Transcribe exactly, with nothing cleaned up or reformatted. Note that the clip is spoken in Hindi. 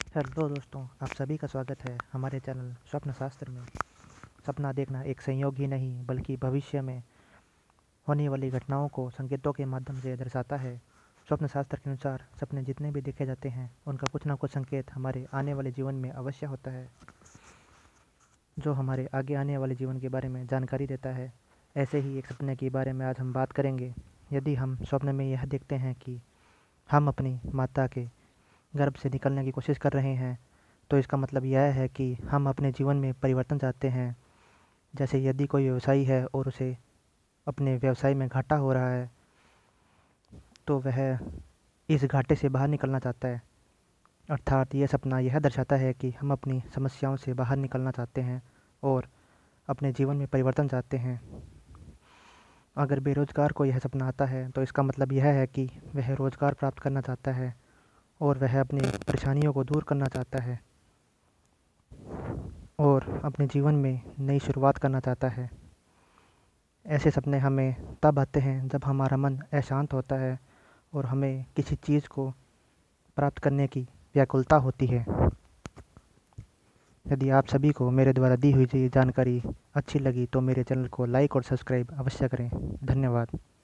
हेलो दोस्तों, आप सभी का स्वागत है हमारे चैनल स्वप्न शास्त्र में। सपना देखना एक संयोग ही नहीं बल्कि भविष्य में होने वाली घटनाओं को संकेतों के माध्यम से दर्शाता है। स्वप्न शास्त्र के अनुसार सपने जितने भी देखे जाते हैं उनका कुछ ना कुछ संकेत हमारे आने वाले जीवन में अवश्य होता है, जो हमारे आगे आने वाले जीवन के बारे में जानकारी देता है। ऐसे ही एक सपने के बारे में आज हम बात करेंगे। यदि हम स्वप्न में यह देखते हैं कि हम अपनी माता के गर्भ से निकलने की कोशिश कर रहे हैं, तो इसका मतलब यह है कि हम अपने जीवन में परिवर्तन चाहते हैं। जैसे यदि कोई व्यवसायी है और उसे अपने व्यवसाय में घाटा हो रहा है, तो वह इस घाटे से बाहर निकलना चाहता है। अर्थात यह सपना यह दर्शाता है कि हम अपनी समस्याओं से बाहर निकलना चाहते हैं और अपने जीवन में परिवर्तन चाहते हैं। अगर बेरोजगार को यह सपना आता है तो इसका मतलब यह है कि वह रोजगार प्राप्त करना चाहता है और वह अपनी परेशानियों को दूर करना चाहता है और अपने जीवन में नई शुरुआत करना चाहता है। ऐसे सपने हमें तब आते हैं जब हमारा मन अशांत होता है और हमें किसी चीज़ को प्राप्त करने की व्याकुलता होती है। यदि आप सभी को मेरे द्वारा दी हुई ये जानकारी अच्छी लगी तो मेरे चैनल को लाइक और सब्सक्राइब अवश्य करें। धन्यवाद।